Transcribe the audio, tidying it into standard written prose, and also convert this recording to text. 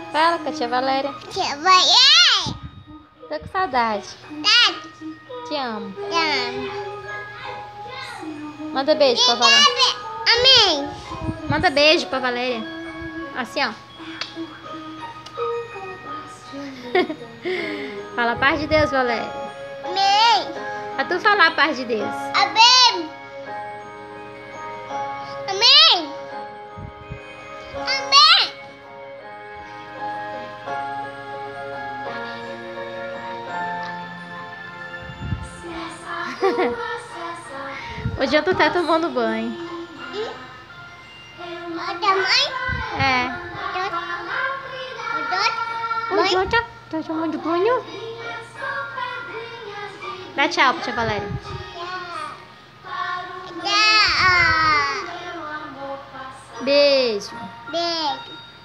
Fala com a tia Valéria. Tia Valéria. Tô com saudade. Tá. Te amo. Tá. Manda beijo pra Valéria. Amém. Manda beijo pra Valéria. Assim, ó. Fala a paz de Deus, Valéria. Amém. Pra tu falar a paz de Deus. Amém. Amém. Amém. Hoje eu tô até tomando banho. Outra mãe? É. Mãe? Hoje tá tomando banho. Dá tchau pra tia Valéria. Tchau. Beijo. Beijo.